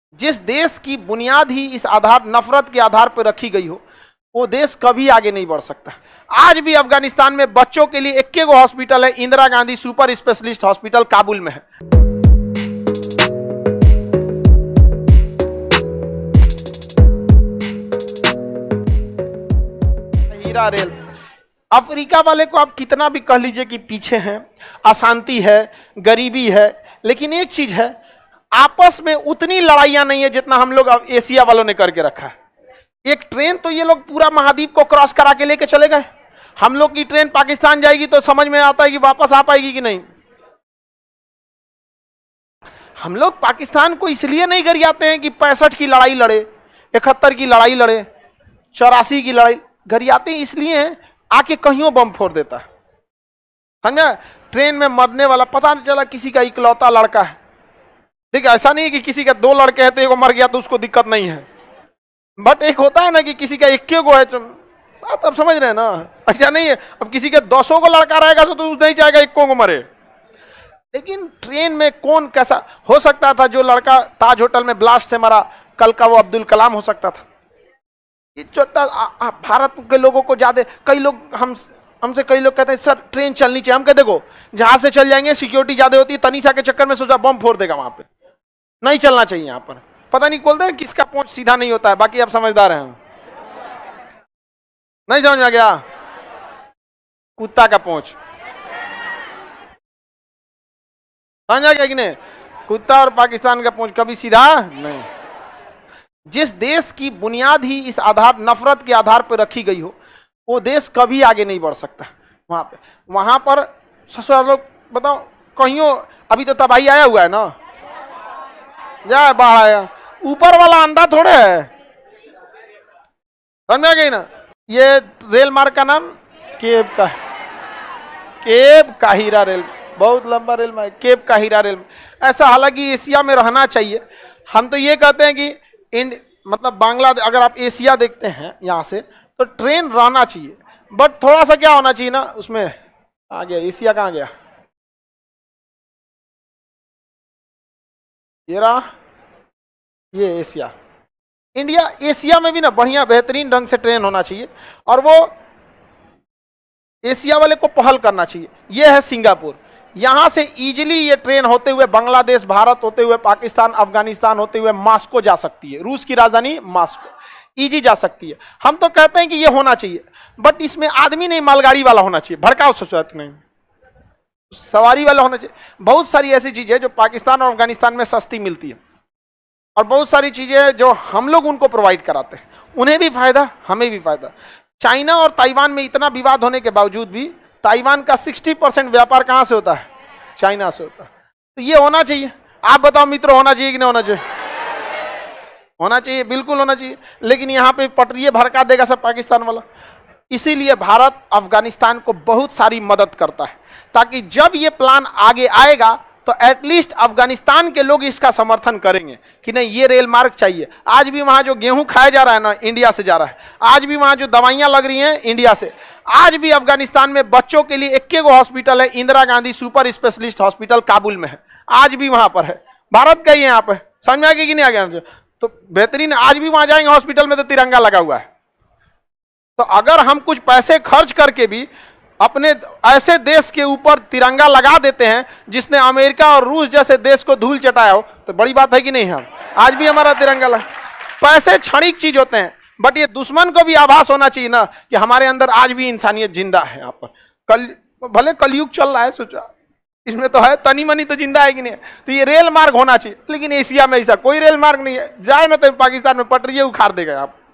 जिस देश की बुनियाद ही इस आधार नफरत के आधार पर रखी गई हो, वो देश कभी आगे नहीं बढ़ सकता। आज भी अफगानिस्तान में बच्चों के लिए एक हॉस्पिटल है, Indira Gandhi super specialist hospital Kabul में है। हीरा रेल, अफ्रीका वाले को आप कितना भी कह लीजिए कि पीछे हैं, अशांति है, गरीबी है, लेकिन एक चीज है, आपस में उतनी लड़ाइयां नहीं है जितना हम लोग एशिया वालों ने करके रखा है। एक ट्रेन तो ये लोग पूरा महाद्वीप को क्रॉस करा के लेके चले गए। हम लोग की ट्रेन पाकिस्तान जाएगी तो समझ में आता है कि वापस आ पाएगी कि नहीं। हम लोग पाकिस्तान को इसलिए नहीं गरियाते हैं कि 65 की लड़ाई लड़े, 71 की लड़ाई लड़े, 84 की लड़ाई गरियाते हैं, इसलिए हैं आके कहीं बम फोड़ देता है। समझा? ट्रेन में मरने वाला पता नहीं चला किसी का इकलौता लड़का है। देखिए, ऐसा नहीं कि किसी का 2 लड़के हैं तो एक मर गया तो उसको दिक्कत नहीं है, बट एक होता है ना कि किसी का 1 गो है, बात आप समझ रहे हैं ना। ऐसा नहीं है अब किसी के 200 को लड़का रहेगा तो नहीं चाहेगा 1 को मरे। लेकिन ट्रेन में कौन कैसा हो सकता था? जो लड़का ताज होटल में ब्लास्ट से मरा, कल का वो अब्दुल कलाम हो सकता था। ये छोटा भारत के लोगों को ज्यादा, कई लोग हमसे कई लोग कहते हैं सर ट्रेन चलनी चाहिए। हम कहते देखो जहां से चल जाएंगे सिक्योरिटी ज्यादा होती है, तनीषा के चक्कर में सोचा बम फोड़ देगा वहां पे, नहीं चलना चाहिए यहाँ पर। पता नहीं बोलते हैं किसका पहुंच सीधा नहीं होता है, बाकी आप समझदार हैं। नहीं समझ में गया? कुत्ता का पहुंच समझ आ गया कि नहीं? कुत्ता और पाकिस्तान का पहुंच कभी सीधा नहीं। जिस देश की बुनियाद ही इस आधार नफरत के आधार पर रखी गई हो, वो देश कभी आगे नहीं बढ़ सकता। वहां पर ससुराल लोग बताओ कहीं अभी तो तबाही आया हुआ है ना, जाए बाढ़ आया, ऊपर वाला अंधा थोड़े है। समझ गई ना? ये रेल मार्ग का नाम केप का हीरा रेल, बहुत लंबा रेल मार्ग, केप का हीरा रेल। ऐसा हालांकि एशिया में रहना चाहिए। हम तो ये कहते हैं कि मतलब बांग्लादेश, अगर आप एशिया देखते हैं यहाँ से तो ट्रेन रहना चाहिए, बट थोड़ा सा क्या होना चाहिए ना, उसमें आ गया एशिया, कहाँ गया ये रहा, ये एशिया। इंडिया एशिया में भी ना बढ़िया बेहतरीन ढंग से ट्रेन होना चाहिए, और वो एशिया वाले को पहल करना चाहिए। ये है सिंगापुर, यहां से इजीली ये ट्रेन होते हुए बांग्लादेश, भारत होते हुए पाकिस्तान, अफगानिस्तान होते हुए मास्को जा सकती है, रूस की राजधानी मास्को, इजी जा सकती है। हम तो कहते हैं कि ये होना चाहिए, बट इसमें आदमी नहीं मालगाड़ी वाला होना चाहिए, भड़काओ सोचत नहीं, सवारी वाला होना चाहिए। बहुत सारी ऐसी चीजें जो पाकिस्तान और अफगानिस्तान में सस्ती मिलती है, और बहुत सारी चीजें जो हम लोग उनको प्रोवाइड कराते हैं, उन्हें भी फायदा, हमें भी फायदा। चाइना और ताइवान में इतना विवाद होने के बावजूद भी ताइवान का 60% व्यापार कहां से होता है? चाइना से होता है। तो ये होना चाहिए। आप बताओ मित्रों, होना चाहिए कि नहीं होना चाहिए? होना चाहिए, बिल्कुल होना चाहिए। लेकिन यहाँ पे पटरिये भड़का देगा सब पाकिस्तान वाला। इसीलिए भारत अफगानिस्तान को बहुत सारी मदद करता है, ताकि जब ये प्लान आगे आएगा तो एटलीस्ट अफगानिस्तान के लोग इसका समर्थन करेंगे कि नहीं, ये रेल मार्ग चाहिए। आज भी वहां जो गेहूं खाया जा रहा है ना, इंडिया से जा रहा है। आज भी वहां जो दवाइयां लग रही हैं, इंडिया से। आज भी अफगानिस्तान में बच्चों के लिए एक हॉस्पिटल है, Indira Gandhi super specialist hospital Kabul में है, आज भी वहां पर है। भारत का ही है यहाँ पे। समझ में आ गया कि नहीं आ गया? तो बेहतरीन, आज भी वहां जाएंगे हॉस्पिटल में तो तिरंगा लगा हुआ है। तो अगर हम कुछ पैसे खर्च करके भी अपने ऐसे देश के ऊपर तिरंगा लगा देते हैं जिसने अमेरिका और रूस जैसे देश को धूल चटाया हो, तो बड़ी बात है कि नहीं? हम आज भी हमारा तिरंगा लगा। पैसे क्षणिक चीज होते हैं, बट ये दुश्मन को भी आभास होना चाहिए ना कि हमारे अंदर आज भी इंसानियत जिंदा है। यहाँ पर भले कलयुग चल रहा है, सोचा इसमें तो है, तनी मनी तो जिंदा है कि नहीं? तो ये रेल मार्ग होना चाहिए। लेकिन एशिया में ऐसा कोई रेल मार्ग नहीं है, जाए ना तो पाकिस्तान में पटरिये उखाड़ देगा आप।